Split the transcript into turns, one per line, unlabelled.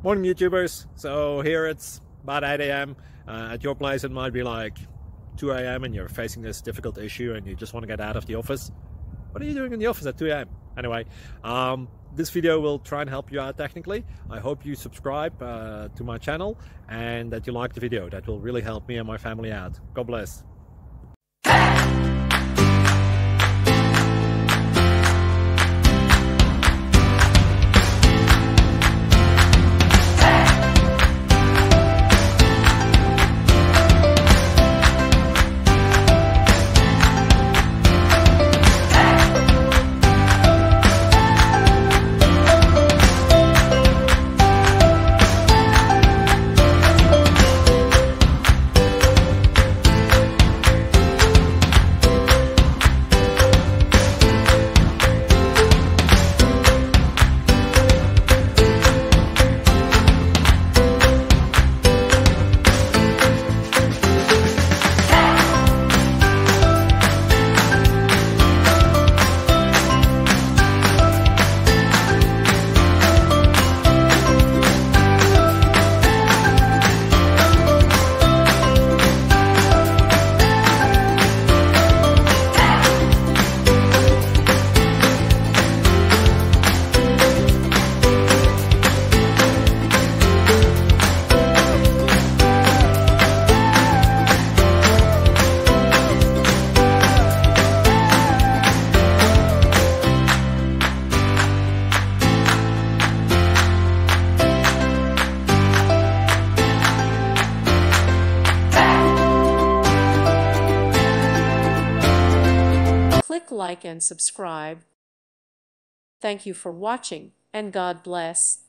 Morning YouTubers. So here it's about 8 a.m. At your place it might be like 2 a.m. and you're facing this difficult issue and you just want to get out of the office. What are you doing in the office at 2 a.m.? Anyway, this video will try and help you out technically. I hope you subscribe to my channel and that you like the video. That will really help me and my family out. God bless.
Click like and subscribe. Thank you for watching, and God bless.